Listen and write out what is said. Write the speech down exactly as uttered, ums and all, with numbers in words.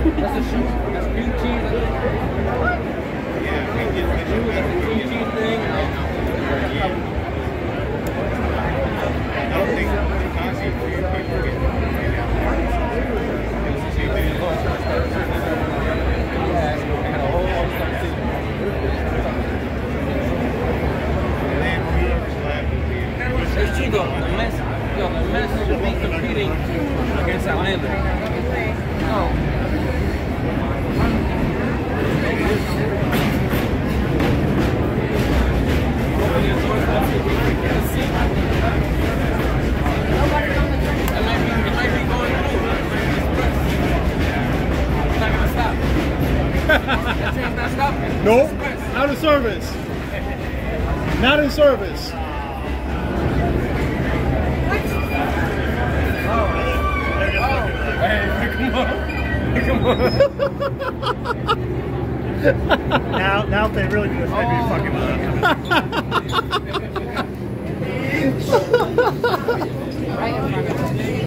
That's a shoe. That's cream cheese. Yeah, cream cheese. That's a cream cheese thing. I don't think honestly for your quick forget. It's true though, the mess, yo, the mess should be competing against Atlanta. No. Nope, out of service. Not in service. Hey, come on. Come on. now, now if they really do this, they'd be fucking up.